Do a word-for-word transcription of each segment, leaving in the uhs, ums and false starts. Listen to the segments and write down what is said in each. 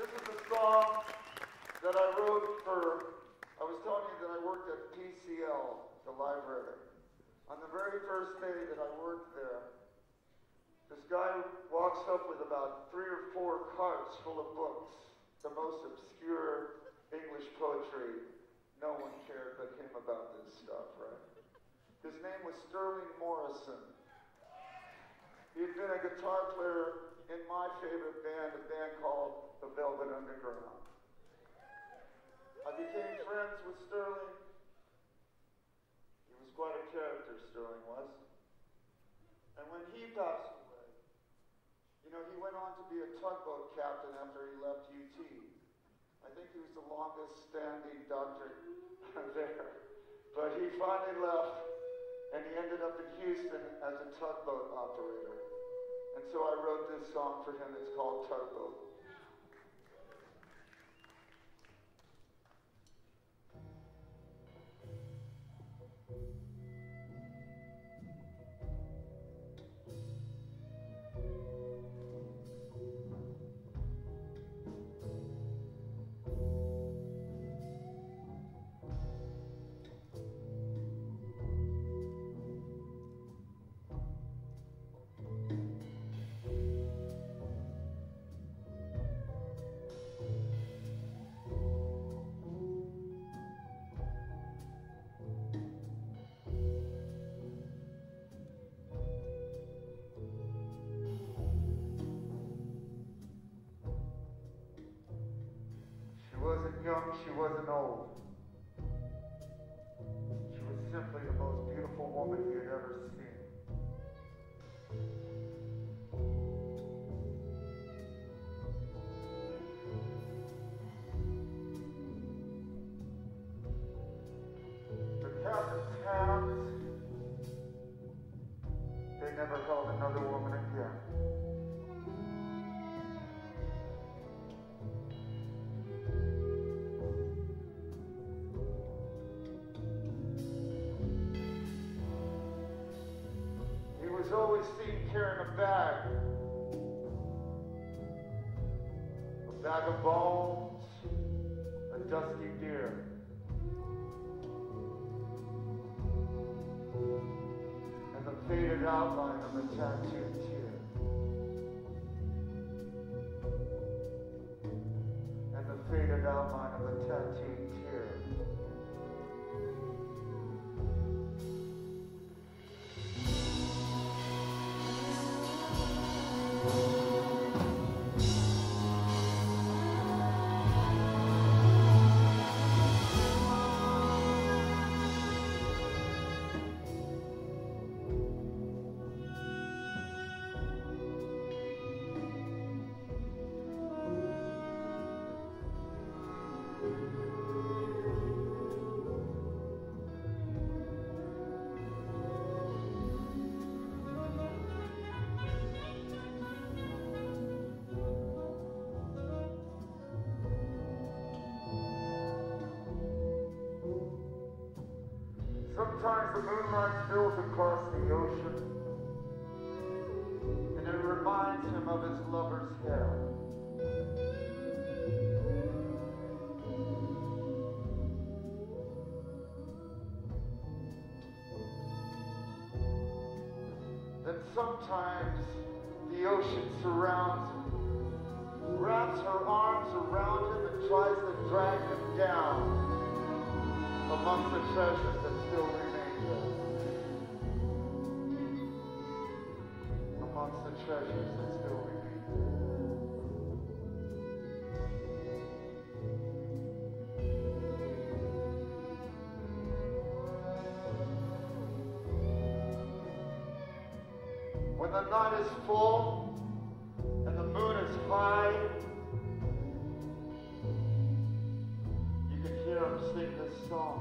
This is a song that I wrote for, I was telling you that I worked at P C L, the library. On the very first day that I worked there, this guy walks up with about three or four carts full of books, the most obscure English poetry. No one cared but him about this stuff, right? His name was Sterling Morrison. He had been a guitar player in my favorite band, a band called the Velvet Underground. I became friends with Sterling. He was quite a character, Sterling was. And when he passed away, you know, he went on to be a tugboat captain after he left U T. I think he was the longest standing doctor there. But he finally left, and he ended up in Houston as a tugboat operator. And so I wrote this song for him. It's called Tugboat. She wasn't young, she wasn't old. She was simply the most beautiful woman he had ever seen. The captain's hands, they never held another woman again. Was always seen carrying a bag, a bag of bones, a dusty deer, and the faded outline of a tattooed tear, and the faded outline of a tattooed tear. Sometimes the moonlight spills across the ocean, and it reminds him of his lover's hair. Then sometimes the ocean surrounds him, wraps her arms around him and tries to drag him down amongst the treasures that still remain there. Amongst the treasures that still remain there. When the night is full and the moon is high, you can hear him sing this song.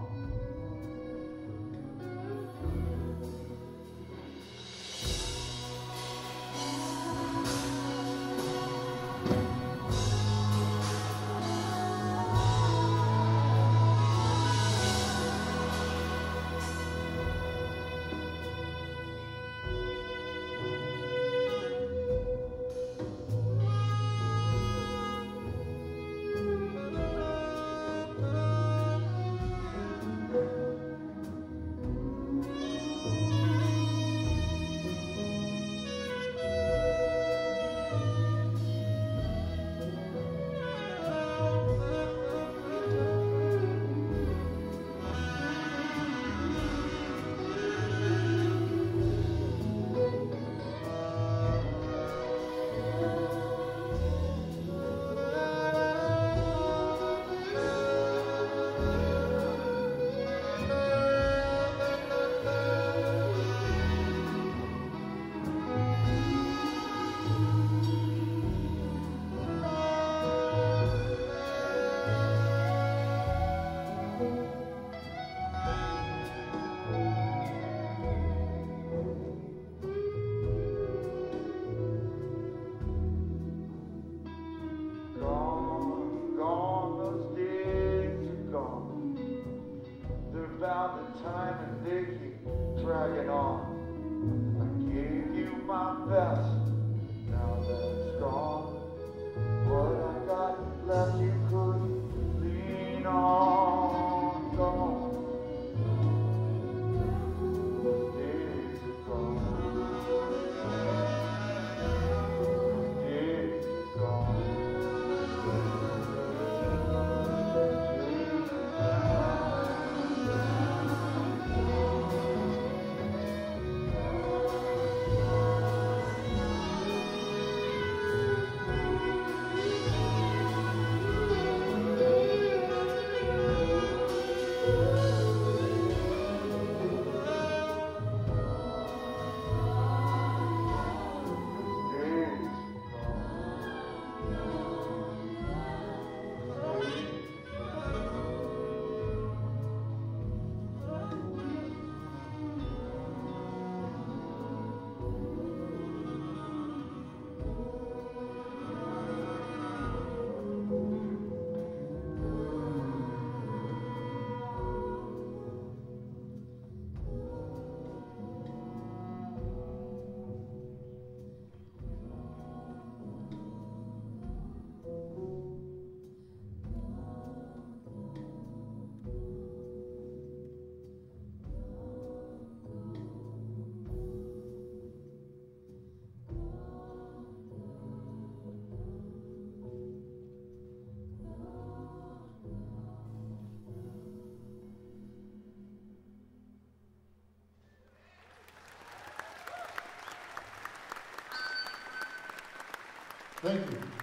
Thank you.